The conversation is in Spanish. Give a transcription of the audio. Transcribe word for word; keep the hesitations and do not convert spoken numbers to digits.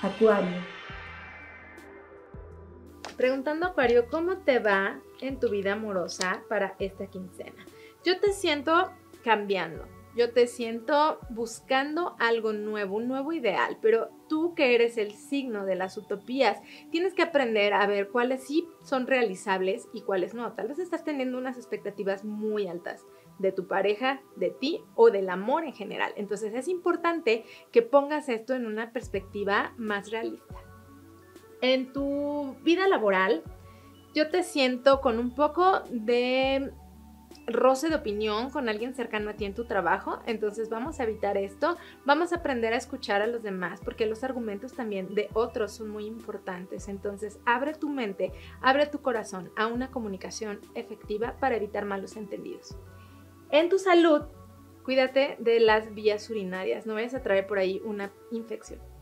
Acuario. Preguntando, Acuario, ¿cómo te va en tu vida amorosa para esta quincena? Yo te siento cambiando, yo te siento buscando algo nuevo, un nuevo ideal, pero tú que eres el signo de las utopías, tienes que aprender a ver cuáles sí son realizables y cuáles no. Tal vez estás teniendo unas expectativas muy altas de tu pareja, de ti o del amor en general. Entonces es importante que pongas esto en una perspectiva más realista. En tu vida laboral, yo te siento con un poco de roce de opinión con alguien cercano a ti en tu trabajo, entonces vamos a evitar esto, vamos a aprender a escuchar a los demás porque los argumentos también de otros son muy importantes, entonces abre tu mente, abre tu corazón a una comunicación efectiva para evitar malos entendidos. En tu salud, cuídate de las vías urinarias, no vayas a traer por ahí una infección.